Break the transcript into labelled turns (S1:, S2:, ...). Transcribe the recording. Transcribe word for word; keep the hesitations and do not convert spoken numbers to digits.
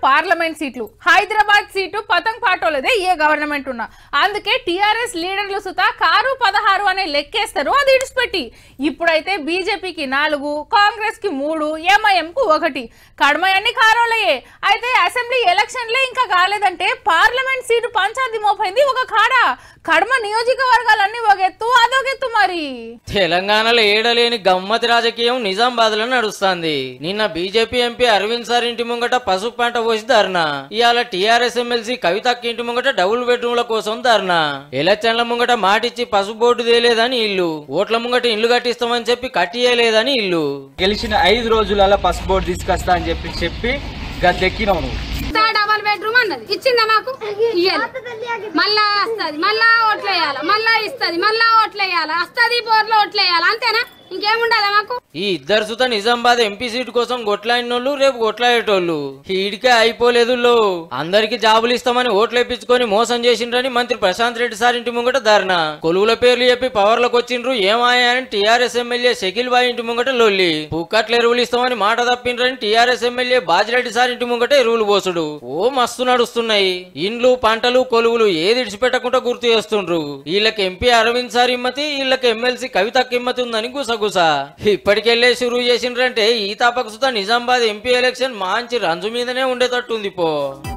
S1: Parliament సీట్లు Hyderabad seat పతంగ్ పాటోలేదే ఏ గవర్నమెంట్ ఉన్నా అందుకే టీఆర్ఎస్ లీడర్లు సుతా కారు పదహారు అనే లెక్కేస్తారు అది ఇడిచిపెట్టి ఇప్పుడైతే బీజేపీకి నాలుగు కాంగ్రెస్ కి మూడు ఎంఐఎం కు ఒకటి కడమయన్ని కారోలయే అయితే అసెంబ్లీ ఎలక్షన్లే ఇంకా కాలేదంటే పార్లమెంట్ సీటు పంచాది మోపైంది ఒక కాడ కడమ నియోజకవర్గాలన్నీ ఒక ఎత్తు అదొకెత్తు మరి
S2: తెలంగాణలో ఏడలేని గమ్మతి రాజకీయం నిజామాబాద్ లో నడుస్తుంది నిన్న బీజేపీ ఎంపీ అరవింద్ సార్ ఇంటి ముంగట పసుపు పంట పోసి ధర్నా ఇవాళ టీఆర్ఎస్ ఎమ్మెల్సీ కవితకి ఇంటి ముంగట డబుల్ బెడ్రూమ్ల కోసం ధర్నా ఎలక్షన్ల ముంగట మాటిచ్చి పసుపు బోర్డు తేలేదని ఇల్లు ఓట్ల ముంగట ఇల్లు కట్టిస్తామని చెప్పి కట్టియలేదని ఇల్లు
S3: గెలిచిన ఐదు రోజులలో పసుపు బోర్డు తీసుకొస్తా అని చెప్పి చెప్పి గద్దెక్కినావు నువ్వు
S4: డబల్ బెడ్రూమ్ అన్నది ఇచ్చిందా మాకు మళ్ళా వస్తుంది మళ్ళా ఓట్లేయాల మళ్ళా ఇస్తుంది మళ్ళా ఓట్లేయాల వస్తుంది బోర్లో ఓట్లేయాల అంతేనా ఇంకేముండదా మాకు
S2: ఈ ఇద్దరు సుత నిజామాబాద్ ఎంపీ సీట్ కోసం కొట్లాడినోళ్ళు రేపు కొట్లాడేటోళ్ళు ఈడికే అయిపోలేదు అందరికి జాబులు ఇస్తామని ఓట్లు వేపించుకొని మోసం చేసిండ్రని మంత్రి ప్రశాంత్ రెడ్డి సార్ ఇంటి ముంగట ధర్నా కొలువుల పేర్లు చెప్పి పవర్ లోకి వచ్చిండ్రు ఏమాయా అని టీఆర్ఎస్ ఎమ్మెల్యే షకీల్ బాయ్ ఇంటి ముంగట లొల్లి పుక్కట్ల ఎరువులు ఇస్తామని మాట తప్పిండ్రని టీఆర్ఎస్ ఎమ్మెల్యే బాజిరెడ్డి సార్ ఇంటి ముంగట ఎరువులు పోసుడు ఓ మస్తు నడుస్తున్నాయి ఇండ్లు పంటలు కొలువులు ఏది ఇడిచిపెట్టకుండా గుర్తు చేస్తుండ్రు వీళ్ళకి ఎంపీ అరవింద్ సార్ హిమ్మతి వీళ్ళకి ఎమ్మెల్సీ కవితకి హిమ్మతి ఉందని గుసగుసా ఇప్పటికెళ్లే షురూ చేసిండ్రంటే ఈ తాపకు సుతా నిజామాబాద్ ఎంపీ ఎలక్షన్ మంచి రంజు మీదనే ఉండేటట్టుంది పో.